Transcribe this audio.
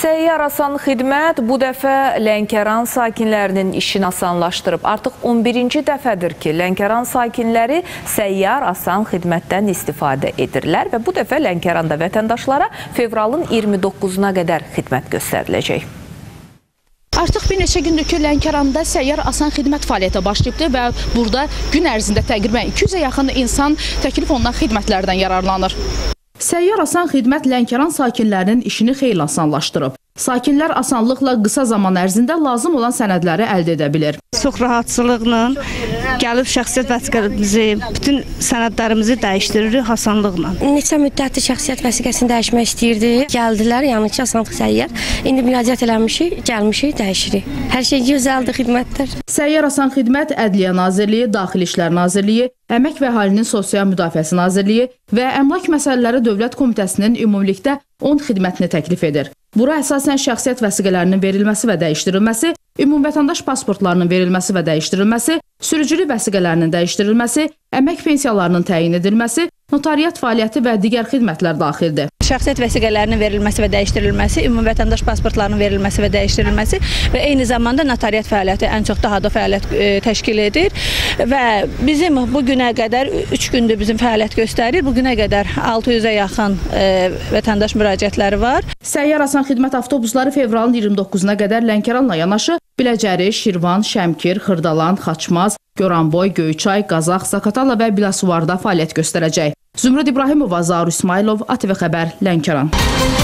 Səyyar Asan Xidmət bu dəfə Lənkəran sakinlərinin işini asanlaşdırıb. Artıq 11-ci dəfədir ki, Lənkəran sakinləri Səyyar Asan Xidmətdən istifadə edirlər və bu dəfə Lənkəranda vətəndaşlara fevralın 29-una qədər xidmət göstəriləcək. Artıq bir neçə gündür ki, Lənkəranda Səyyar Asan Xidmət fəaliyyətə başlayıbdır və burada gün ərzində təqribən 200-ə yaxın insan təklif olunan xidmətlərdən yararlanır. Səyyar Asan Xidmət Lənkəran sakinlərinin işini xeyli asanlaşdırıb. Sakinlər asanlıqla qısa zaman ərzində lazım olan sənədləri əldə edə bilir. Çox rahatçılıqla gəlib şəxsiyyət vəsiqəmizi, bütün sənədlərimizi dəyişdiririk asanlıqla. Neçə müddətli şəxsiyyət vəsiqəsini dəyişmək istəyirdi. Gəldilər, yəni ki, Asanlıq Səyyar. İndi müraciət eləmişik, gəlmişik, dəyişirik. Hər şey gözəldir, xidmətdir. Səyyar Asan Xidmət Ədliyyə Nazirliyi, Daxili İşlər Nazirliyi, Əmək və Əhalinin Sosial Müdafiəsi Nazirliyi və Əmlak Məsələləri Dövlət Komitəsinin ümumilikdə 10 xidmətini təklif edir. Bura əsasən şəxsiyyət vəsiqələrinin verilməsi və dəyişdirilməsi, ümumvətəndaş pasportlarının verilməsi və dəyişdirilməsi, sürücülük vəsiqələrinin dəyişdirilməsi, əmək pensiyalarının təyin edilməsi, notariat fəaliyyəti və digər xidmətlər daxildir. Şəxsiyyət vəsiqələrinin verilməsi və dəyişdirilməsi, ümumvətəndaş pasportlarının verilməsi və dəyişdirilməsi və eyni zamanda notariat fəaliyyəti ən çox daha da fəaliyyət təşkil edir və bizim bu günə qədər 3 gündür bizim fəaliyyət göstərir. Bu günə qədər 600-ə yaxın vətəndaş müraciətləri var. Səyyar Asan Xidmət avtobusları fevralın 29-una qədər Lənkəranla yanaşı Biləcəri, Şirvan, Şəmkir, Xırdalan, Xaçmaz, Goranboy, Göyçay, Qazax, Zaqatala və Bilasuvarda fəaliyyət göstərəcək. Zümrüd İbrahimova, Zaur İsmailov, ATV Xəbər, Lənkəran.